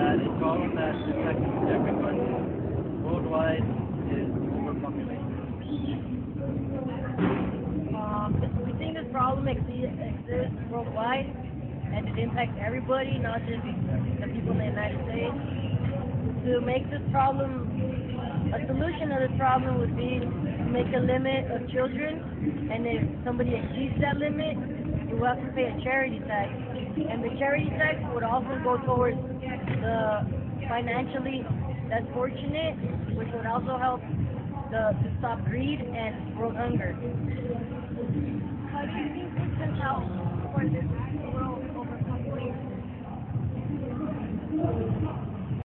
a problem that affects everyone worldwide is overpopulation. We think this problem exists worldwide, and it impacts everybody, not just the people in the United States. To make this problem, a solution to this problem would be to make a limit of children, and if somebody exceeds that limit, you will have to pay a charity tax. And the charity tax would also go towards the financially less fortunate, which would also help to stop greed and world hunger. How do you think we can help for this world overpopulation?